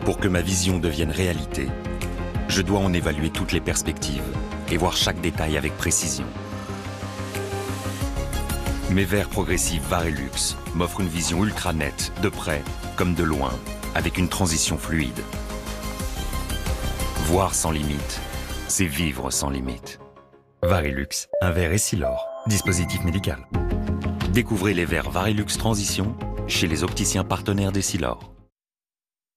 Pour que ma vision devienne réalité, je dois en évaluer toutes les perspectives et voir chaque détail avec précision. Mes verres progressifs Varilux m'offrent une vision ultra nette, de près comme de loin, avec une transition fluide. Voir sans limite, c'est vivre sans limite. Varilux, un verre Essilor, dispositif médical. Découvrez les verres Varilux Transition chez les opticiens partenaires d'Essilor.